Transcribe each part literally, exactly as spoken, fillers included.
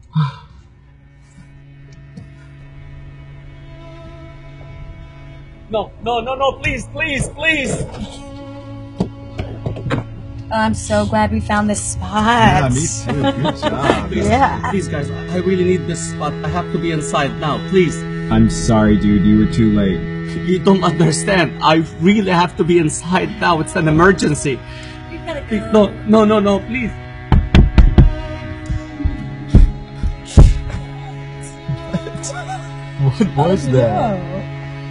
No, no, no, no, please, please, please. Oh, I'm so glad we found this spot. Yeah, me too. Good job. Please, Yeah. please, guys, I really need this spot. I have to be inside now, please. I'm sorry, dude. You were too late. You don't understand. I really have to be inside now. It's an emergency. We gotta Please, go. no, no, no, no, please. What was that? Oh.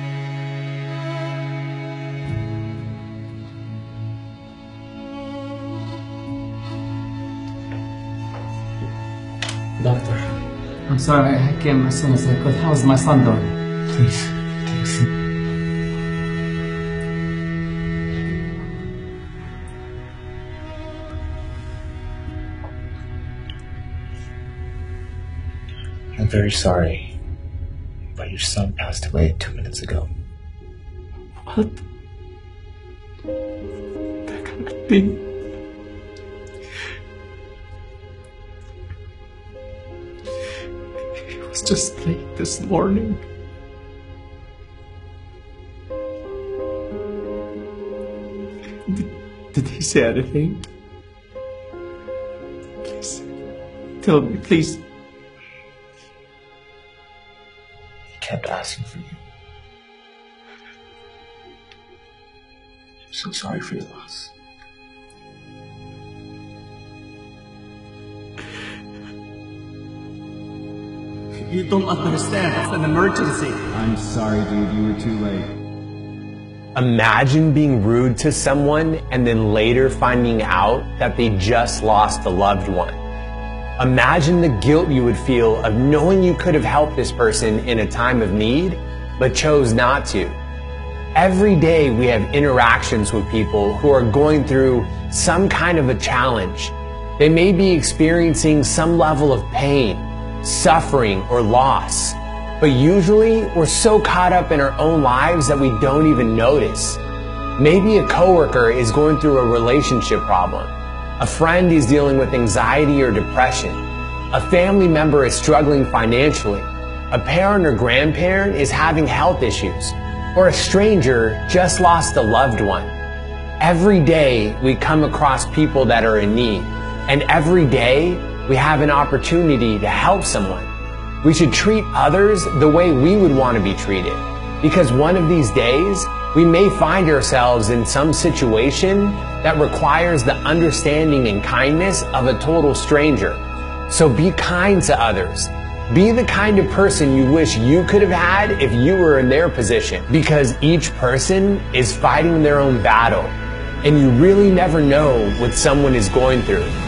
Doctor. I'm sorry, I came as soon as I could. How's my son doing? Please, please. I'm very sorry, but your son passed away two minutes ago. What? That cannot be. He was just late this morning. Did, did he say anything? Please, tell me, please. He kept asking for you. I'm so sorry for your loss. You don't understand. It's an emergency. I'm sorry, dude. You were too late. Imagine being rude to someone and then later finding out that they just lost a loved one. Imagine the guilt you would feel of knowing you could have helped this person in a time of need, but chose not to. Every day we have interactions with people who are going through some kind of a challenge. They may be experiencing some level of pain, suffering, or loss. But usually we're so caught up in our own lives that we don't even notice. Maybe a coworker is going through a relationship problem. A friend is dealing with anxiety or depression. A family member is struggling financially. A parent or grandparent is having health issues. Or a stranger just lost a loved one. Every day we come across people that are in need. And every day we have an opportunity to help someone. We should treat others the way we would want to be treated. Because one of these days, we may find ourselves in some situation that requires the understanding and kindness of a total stranger. So be kind to others. Be the kind of person you wish you could have had if you were in their position. Because each person is fighting their own battle. And you really never know what someone is going through.